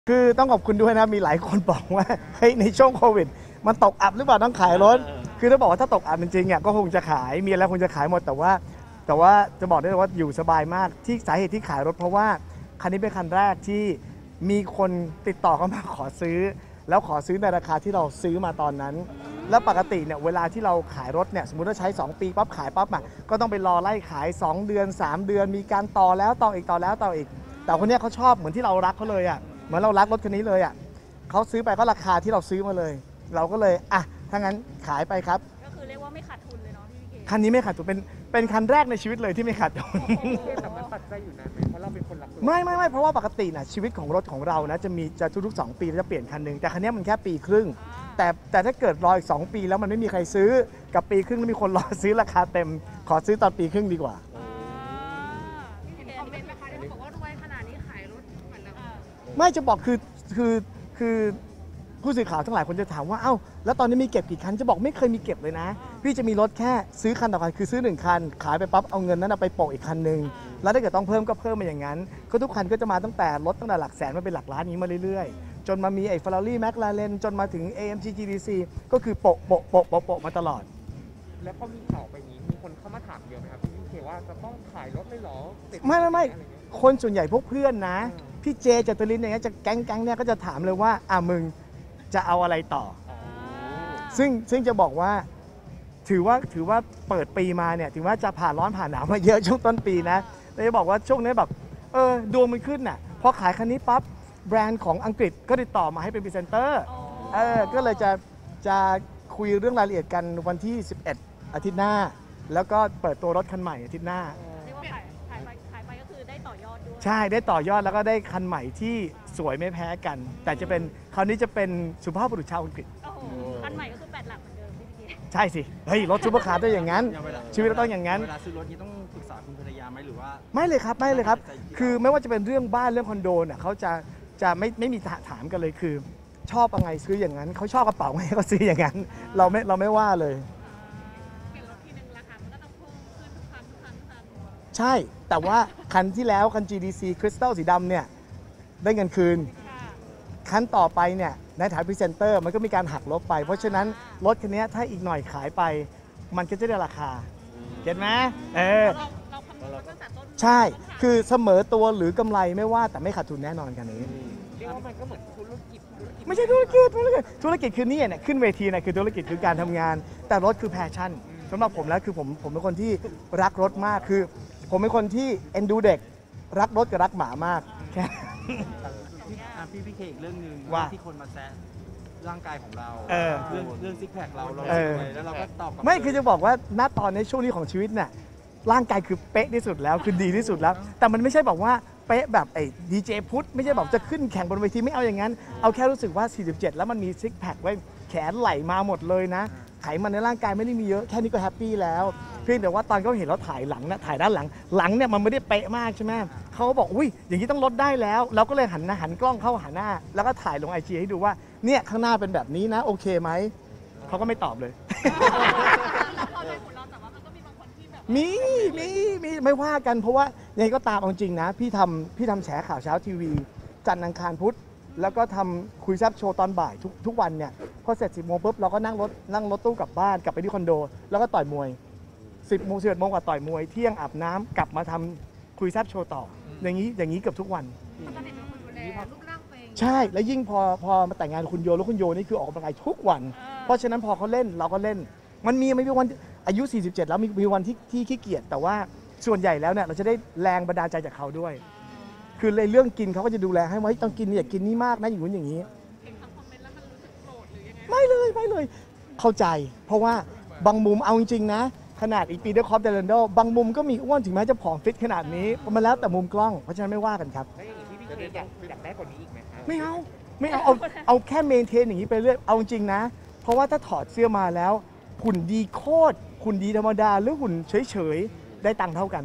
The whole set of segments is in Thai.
คือต้องขอบคุณด้วยนะมีหลายคนบอกว่าเฮ้ยในช่วงโควิดมันตกอับหรือเปล่าต้องขายรถคือถ้าบอกว่าถ้าตกอับจริงๆอ่ะก็คงจะขายมีอะไรคงจะขายหมดแต่ว่าจะบอกได้เลยว่าอยู่สบายมากที่สาเหตุที่ขายรถเพราะว่าคันนี้เป็นคันแรกที่มีคนติดต่อเข้ามาขอซื้อแล้วขอซื้อในราคาที่เราซื้อมาตอนนั้นแล้วปกติเนี่ยเวลาที่เราขายรถเนี่ยสมมุติว่าใช้2ปีปั๊บขายปั๊บอ่ะก็ต้องไปรอไล่ขาย2เดือน3เดือนมีการต่อแล้วต่ออีกต่อแล้วต่ออีกแต่คนนี้เขาชอบเหมือนที่เรารักเขาเลยอ่ะเหมือนเรารักรถคันนี้เลยอ่ะเขาซื้อไปก็ราคาที่เราซื้อมาเลยเราก็เลยอ่ะถ้างั้นขายไปครับก็คือเรียกว่าไม่ขาดทุนเลยเนาะพี่เคคันนี้ไม่ขาดทุนเป็นคันแรกในชีวิตเลยที่ไม่ขาดทุนแต่มันปัจจัยอยู่นานไหมเพราะเราเป็นคนรักรถไม่เพราะว่าปกตินะชีวิตของรถของเรานะจะทุกๆ2 ปีจะเปลี่ยนคันหนึ่งแต่คันนี้มันแค่ปีครึ่งแต่ถ้าเกิดรออีก2 ปีแล้วมันไม่มีใครซื้อกับปีครึ่งแล้วมีคนรอซื้อราคาเต็มขอซื้อตอนปีครึ่งดีกว่าพี่เคคอมเมนต์นะคะที่เขาบอกว่ารวยขนาดนี้ขายรถเหมือนแบบไม่จะบอกคือผู้สื่อข่าวทั้งหลายคนจะถามว่าเอ้าแล้วตอนนี้มีเก็บกี่คันจะบอกไม่เคยมีเก็บเลยนะพี่จะมีรถแค่ซื้อคันต่อคันคือซื้อ1 คันขายไปปั๊บเอาเงินนั้นไปโปะอีกคันนึงแล้วถ้าเกิดต้องเพิ่มก็เพิ่มมาอย่างนั้นก็ทุกคันก็จะมาตั้งแต่รถตั้งแต่หลักแสนมาเป็นหลักล้านนี้มาเรื่อยๆจนมามีไอ้ Ferrari McLaren จนมาถึง AMG GTC ก็คือโปะมาตลอดแล้วพอมีข่าวไปนี้มีคนเข้ามาถามเยอะไหมครับพี่เคว่าจะต้องขายรถเลยเหรอไม่คนส่วนใหญ่พวกเพื่อนนะพี่เจจตุรินทร์อย่างเงี้ยจะแก๊งเนี่ยก็จะถามเลยว่ามึงจะเอาอะไรต่อซึ่งจะบอกว่าถือว่าเปิดปีมาเนี่ยถือว่าจะผ่านร้อนผ่านหนาวมาเยอะช่วงต้นปีนะแต่จะบอกว่าช่วงนี้แบบดวงมันขึ้นน่ะพอขายคันนี้ปั๊บแบรนด์ของอังกฤษก็ติดต่อมาให้เป็นพรีเซนเตอร์ก็เลยจะคุยเรื่องรายละเอียดกันวันที่11อาทิตย์หน้าแล้วก็เปิดตัวรถคันใหม่อาทิตย์หน้าเรียกว่าขายไปก็คือได้ต่อยอดด้วยใช่ได้ต่อยอดแล้วก็ได้คันใหม่ที่สวยไม่แพ้กันแต่จะเป็นคราวนี้จะเป็นสุภาพบุรุษชาวอังกฤษคันใหม่ก็คือ8 หลักเหมือนเดิมพี่เคใช่สิเฮ้ยรถซุปเปอร์คาร์ต้องอย่างนั้นชีวิตเราต้องอย่างนั้นเวลาซื้อรถนี้ต้องปรึกษาคุณภรรยาไหมหรือว่าไม่เลยครับคือไม่ว่าจะเป็นเรื่องบ้านเรื่องคอนโดน่ะเขาจะไม่มีถามกันเลยคือชอบอะไรซื้ออย่างนั้นเขาชอบกระเป๋าไงเขาซื้ออย่างนั้นเราไม่ว่าเลยเปลี่ยนรถทีนึงราคามันก็ต้องเพิ่มขึ้นทุกคันใช่แต่ว่าคันที่แล้วคัน GDC Crystal สีดำเนี่ยได้เงินคืนคันต่อไปเนี่ยในฐานพรีเซนเตอร์มันก็มีการหักลบไปเพราะฉะนั้นรถคันนี้ถ้าอีกหน่อยขายไปมันก็จะได้ราคาเก็ตไหมเราคำนวณตั้งแต่ต้นใช่คือเสมอตัวหรือกำไรไม่ว่าแต่ไม่ขาดทุนแน่นอนกันนี้เรียกว่ามันก็เหมือนธุรกิจไม่ใช่ธุรกิจคือนี่เนี่ยขึ้นเวทีเนี่ยคือธุรกิจคือการทำงานแต่รถคือแพชชั่นสำหรับผมแล้วคือผมเป็นคนที่รักรถมากคือผมเป็นคนที่เอ็นดูเด็กรักรถกับรักหมามากแค่พี่เคอีกเรื่องนึงที่คนมาแซะร่างกายของเราเรื่องซิกแพคเราแล้วเราก็ตอบไม่คือจะบอกว่าณตอนในช่วงนี้ของชีวิตเนี่ยร่างกายคือเป๊ะที่สุดแล้วคือดีที่สุดแล้วแต่มันไม่ใช่บอกว่าเป๊ะแบบไอ้ดีเจพุทธไม่ใช่แบบจะขึ้นแข่งบนเวทีไม่เอาอย่างนั้นเอาแค่รู้สึกว่า47แล้วมันมีซิกแพคไว้แขนไหล่มาหมดเลยนะไขมันในร่างกายไม่ได้มีเยอะแค่นี้ก็แฮปปี้แล้วเพียงแต่ว่าตอนเขาเห็นเราถ่ายหลังนะถ่ายด้านหลังเนี่ยมันไม่ได้เป๊ะมากใช่ไหมเขาบอกอุ้ยอย่างนี้ต้องลดได้แล้วเราก็เลยหันกล้องเข้าหาหน้าแล้วก็ถ่ายลง IG ให้ดูว่าเนี่ยข้างหน้าเป็นแบบนี้นะโอเคไหมเขาก็ไม่ตอบเลยมีไม่ว่ากันเพราะว่ายังไงก็ตามเอาจริงนะพี่ทำแฉข่าวเช้าทีวีจันทร์อังคารพุธแล้วก็ทำคุยแซบโชว์ตอนบ่ายทุกวันเนี่ยพอเสร็จ10 โมงปุ๊บเราก็นั่งรถตู้กลับบ้านกลับไปที่คอนโดแล้วก็ต่อยมวย10 โมง11 โมงกว่าต่อยมวยเที่ยงอาบน้ำกลับมาทำคุยแซบโชว์ต่ออย่างนี้เกือบทุกวันใช่แล้วยิ่งพอมาแต่งงานคุณโยแล้วคุณโยนี่คือออกกำลังกายทุกวันเพราะฉะนั้นพอเขาเล่นเราก็เล่นมันมีวันอายุ47แล้วมีวันที่ขี้เกียจแต่ว่าส่วนใหญ่แล้วเนี่ยเราจะได้แรงบันดาลใจจากเขาด้วยคือเลยเรื่องกินเขาก็จะดูแลให้ว่าต้องกินอย่ากินนี่มากนะอย่างนู้นอย่างนี้เห็นคำคอมเมนต์แล้วมันรู้สึกโกรธหรือยังไงไม่เลยเข้าใจเพราะว่าบางมุมเอาจริงๆนะขนาดอีปีเดอร์คอปเดลันโดบางมุมก็มีอ้วนถึงแม้จะผอมฟิตขนาดนี้มันแล้วแต่มุมกล้องเพราะฉะนั้นไม่ว่ากันครับแล้วอย่างนี้พี่เคอยากได้กว่านี้อีกไหมไม่เอาแค่เมนเทนอย่างนี้ไปเรื่อยเอาจริงนะเพราะว่าถ้าถอดเสื้อมาแล้วหุ่นดีโคตรหุ่นดีธรรมดาหรือหุ่นเฉยๆได้ตังค์เท่ากัน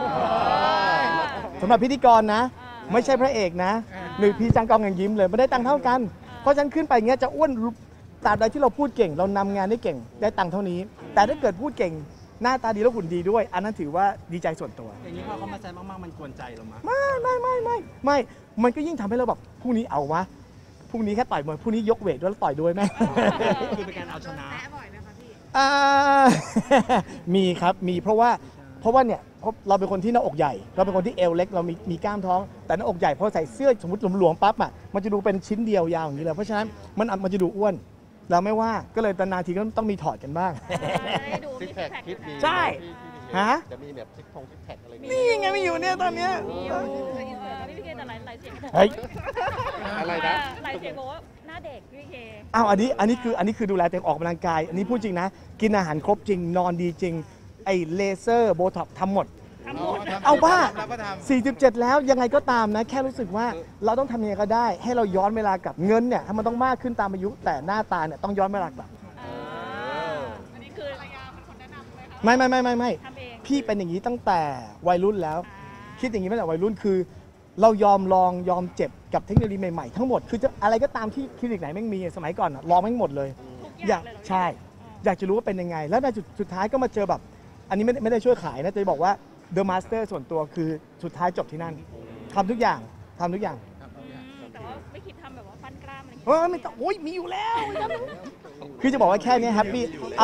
สำหรับพิธีกรนะไม่ใช่พระเอกนะหรือพี่จังกองอย่างยิ้มเลยไม่ได้ตังค์เท่ากันเพราะฉะนั้นขึ้นไปเงี้ยจะอ้วนตราบใดที่เราพูดเก่งเรานำงานได้เก่งได้ตังค์เท่านี้แต่ถ้าเกิดพูดเก่งหน้าตาดีแล้วหุ่นดีด้วย อันนั้นถือว่าดีใจส่วนตัวอย่างนี้พอเขามาแซะมากๆมันกวนใจเรามั้ยไม่มันก็ยิ่งทำให้เราแบบพรุ่งนี้เอาวะพรุ่งนี้แค่ต่อยมวยพรุ่งนี้ยกเวทด้วยแล้วต่อยด้วยแม่คือเป็นการเอาชนะแซะบ่อยไหมคะพี่อ่า มีครับมีเพราะว่าเนี่ยเราเป็นคนที่หน้าอกใหญ่เราเป็นคนที่เอวเล็กเรามีกล้ามท้อง แต่หน้าอกใหญ่พอใส่เสื้อสมมติหลวมๆปั๊บอ่ะมันจะดูเป็นชิ้นเดียวยาวอย่างนี้เลยเพราะฉะนั้นมันจะดูอ้วนเราไม่ว่าก็เลยนานๆทีก็ต้องมีถอดกันบ้างได้ดูซิกแพคคิดดีใช่ ฮะจะมีแบบซิกแพคอะไรนี่ไงไม่อยู่เนี่ยตอนเนี้ยพี่พีเคแต่หลายเสียงเฮ้ยอะไรนะหลายเสียงบอกว่าหน้าเด็กพี่เคอ้าวอันนี้คือดูแลตัวเองออกกำลังกาย อันนี้พูดจริงนะ กินอาหารครบจริง นอนดีจริง ไอ้เลเซอร์โบท็อกซ์ทำหมด เอาบ้า 47 แล้วยังไงก็ตามนะ แค่รู้สึกว่าเราต้องทำยังไงก็ได้ ให้เราย้อนเวลากลับเงินเนี่ยถ้ามันต้องมากขึ้นตามอายุ แต่หน้าตาเนี่ยต้องย้อนเวลากลับอันนี้คือภรรยาเป็นคนแนะนำไหมคะไม่ทำเองพี่เป็นอย่างนี้ตั้งแต่วัยรุ่นแล้ว คิดอย่างนี้ตั้งแต่วัยรุ่นคือ เรายอมลองยอมเจ็บกับเทคโนโลยีใหม่ๆทั้งหมดคือจะอะไรก็ตามที่คลินิกไหนแม่งมีสมัยก่อนอะลองแม่งหมดเลยทุกอย่างเลยเหรอใช่ อยากจะรู้ว่าเป็นยังไง แล้วในสุดท้ายก็มาเจอแบบ อันนี้ไม่ได้ช่วยขายนะจะบอกว่า The Master ส่วนตัวคือสุดท้ายจบที่นั่นทำทุกอย่างทำทุกอย่างแต่ว่าไม่คิดทำแบบว่าฟันกล้ามอะไรอย่างเฮ้เงี้ยยไม่ต้องโอ้ยมีอยู่แล้ว คือจะบอกว่าแค่นี้แฮปปี้เอา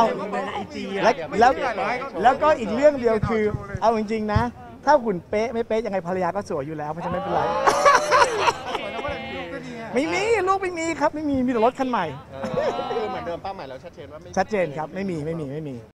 แล้วก็อีกเรื่องเดียวคือ เอาจริงๆนะ ถ้าหุ่นเป๊ะไม่เป๊ะยังไงภรรยาก็สวยอยู่แล้วเพราะฉะนั้นไม่เป็นไร ไม่มีลูกไม่มีครับไม่มีแต่รถคันใหม่คือเหมือนเดิมเป้าหมายเราชัดเจนว่าไม่ชัดเจนครับไม่มี